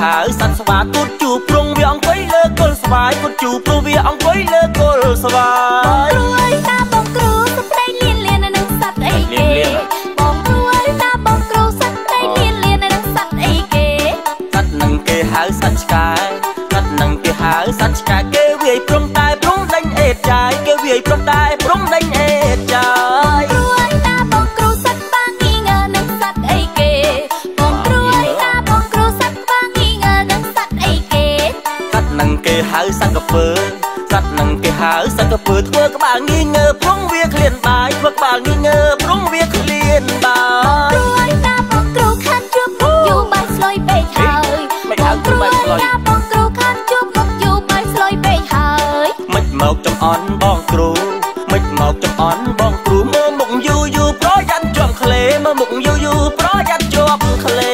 ហៅសត្វស្វាគូតជូព្រងវាអង្គុយលើគល់ស្វាយគូតជូព្រោះវាអង្គុយលើគល់ស្វាយបងគ្រូអើយតាបងគ្រូសត្វស្ដីលៀននឹងសត្វអីគេបងគ្រូអើយតាបងគ្រូសត្វស្ដីលៀននឹងសត្វអីគេសត្វនឹងគេហៅសត្វឆ្កែសត្វនឹងគេហៅសត្វឆ្កែគេវាយព្រំតែព្រំដេញអេតចាយគេវាយព្រំតែព្រំដេញអេតចាយបងគ្រូអើយតាបងគ្រូសត្វបាងីងើនឹងសត្វអីគេបងគ្រូអើយតាបងគ្រូសត្វបាងីងើនឹងសត្វអីគេសត្វនឹងគេហៅសត្វកពើសត្វនឹងគេហៅសត្វកពើធ្វើក្បាលងីងើព្រំវាឃ្លានបាយធ្វើក្បាលងីងើព្រំវាឃ្លានបាយបងគ្រូអើយតាបងគ្រូខាត់ជួបមុខយូរបាយស្លុយពេកហើយបងគ្រូអើយតាបងគ្រូខាត់ជួបមុខយូរបាយស្លុយពេកហើយមិនមកចំអន់បងគ្រូមិនមកចំអន់បងគ្រូមើលមុខយូរប្រយ័ត្នជាប់ក្លេមើលមុខយូរប្រយ័ត្នជាប់ក្លេ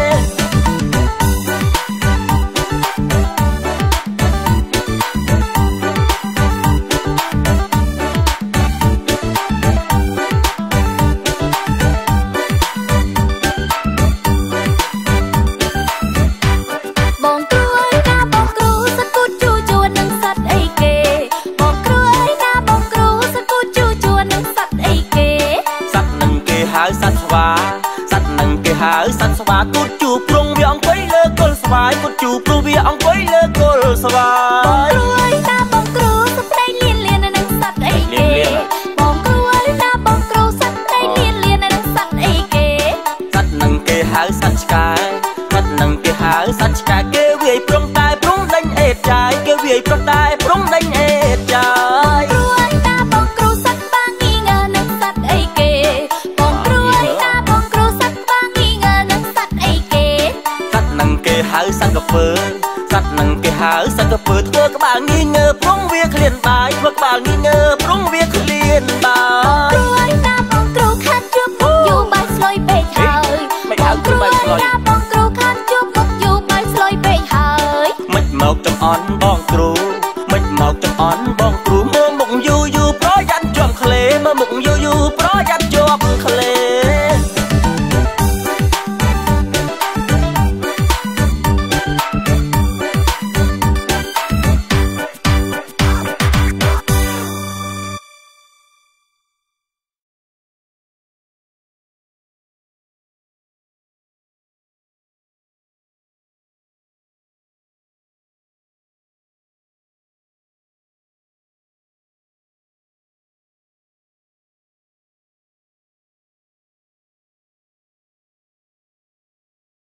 សត្វស្វាសត្វនឹងគេហៅសត្វស្វាគូតជូព្រងវាអង្គុយលើគល់ស្វាយគូតជូព្រោះវាអង្គុយលើគល់ស្វាយបងគ្រូអើយតាបងគ្រូសត្វស្ដីលៀននឹងសត្វអីគេបងគ្រូអើយតាបងគ្រូសត្វស្ដីលៀននឹងសត្វអីគេសត្វនឹងគេហៅសត្វឆ្កែសត្វនឹងគេហៅសត្វឆ្កែគេវាយព្រំតែព្រំដេញអេតចាយគេវាយព្រំតែព្រំដេញអេតចាយបងគ្រូអើយតាបងគ្រូសត្វបាងីងើនឹងសត្វអីគេបងគ្រូអើយតាបងគ្រូសត្វបាងីងើនឹងសត្វអីគេសត្វនឹងគេហៅសត្វកពើសត្វនឹងគេហៅសត្វកពើធ្វើក្បាលងីងើព្រំវាឃ្លានបា